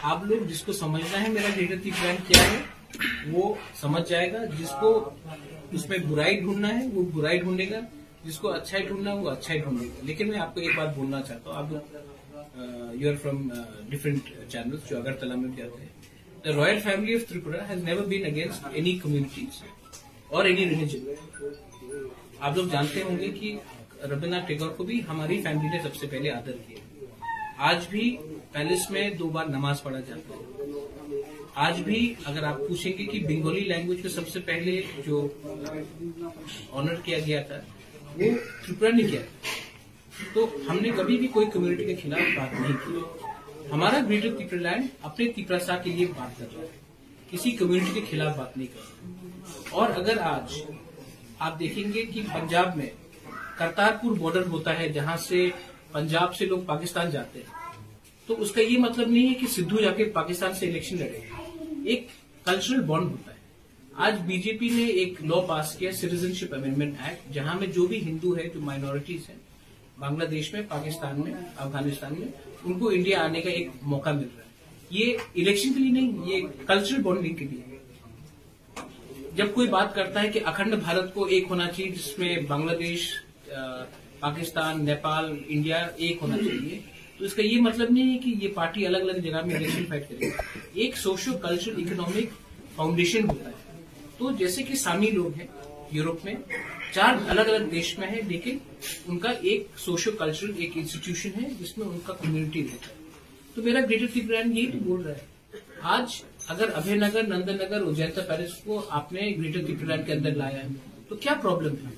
आप लोग जिसको समझना है मेरा ग्रेटर त्रिपुरा क्या है वो समझ जाएगा, जिसको उसमें बुराई ढूंढना है वो बुराई ढूंढेगा, जिसको अच्छाई ढूंढना है वो अच्छाई ढूंढेगा। लेकिन मैं आपको एक बात बोलना चाहता हूँ, आप you are from different channels जो अगरतला में जाते हैं। The royal family of Tripura has never been against any communities और एनी रिलीजन। आप लोग जानते होंगे कि रविन्द्रनाथ टैगोर को भी हमारी फैमिली ने सबसे पहले आदर किया। आज भी पैलेस में 2 बार नमाज पढ़ा जाता है। आज भी अगर आप पूछेंगे कि बंगाली लैंग्वेज को सबसे पहले जो ऑनर किया गया था वो त्रिपुरा ने किया। तो हमने कभी भी कोई कम्युनिटी के खिलाफ बात नहीं की। हमारा ग्रेटर त्रिपुरालैंड अपने त्रिपुरा के लिए बात कर रहा है, किसी कम्युनिटी के खिलाफ बात नहीं कर रहा। और अगर आज आप देखेंगे कि पंजाब में करतारपुर बॉर्डर होता है जहां से पंजाब से लोग पाकिस्तान जाते हैं, तो उसका ये मतलब नहीं है कि सिद्धू जाके पाकिस्तान से इलेक्शन लड़ेगा। एक कल्चरल बॉन्ड होता है। आज बीजेपी ने एक लॉ पास किया, सिटीजनशिप अमेंडमेंट एक्ट, जहां में जो भी हिंदू है, जो माइनॉरिटीज हैं बांग्लादेश में, पाकिस्तान में, अफगानिस्तान में, उनको इंडिया आने का एक मौका मिल रहा है। ये इलेक्शन के लिए नहीं, ये कल्चरल बॉन्डिंग के लिए। जब कोई बात करता है कि अखंड भारत को एक होना चाहिए जिसमें बांग्लादेश, पाकिस्तान, नेपाल, इंडिया एक होना चाहिए, तो इसका ये मतलब नहीं है कि ये पार्टी अलग अलग जगह में इलेक्शन फाइट करेगी। एक सोशियो कल्चरल इकोनॉमिक फाउंडेशन होता है। तो जैसे कि सामी लोग हैं यूरोप में, 4 अलग अलग देश में है, लेकिन उनका एक सोशियो कल्चरल एक इंस्टीट्यूशन है जिसमें उनका कम्युनिटी रहता है। तो मेरा ग्रेटर त्रिपुरा यही तो बोल रहा है। आज अगर अभयनगर, नंदनगर, उज्जैन पैलेस को आपने ग्रेटर त्रिपुरा के अंदर लाया है तो क्या प्रॉब्लम है?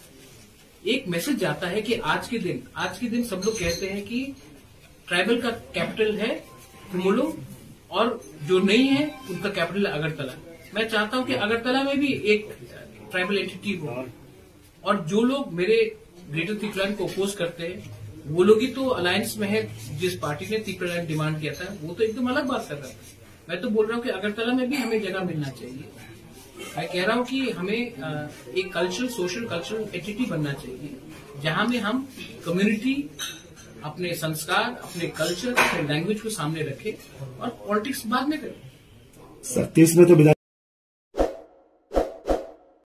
एक मैसेज जाता है कि आज के दिन सब लोग कहते हैं कि ट्राइबल का कैपिटल है कुमुलो और जो नहीं है उनका कैपिटल है अगरतला। मैं चाहता हूं कि अगरतला में भी एक ट्राइबल एंटिटी हो, और जो लोग मेरे ग्रेटर त्रिपुरा को अपोज करते हैं वो लोग ही तो अलायंस में है। जिस पार्टी ने त्रिपुरा डिमांड किया था वो तो एकदम अलग बात कर रहा था। मैं तो बोल रहा हूं कि अगरतला में भी हमें जगह मिलना चाहिए। मैं कह रहा हूं कि हमें एक कल्चरल, सोशल कल्चरल एंटिटी बनना चाहिए जहां में हम कम्युनिटी, अपने संस्कार, अपने कल्चर, अपने लैंग्वेज को सामने रखें और पॉलिटिक्स बाद में करें। 30 में तो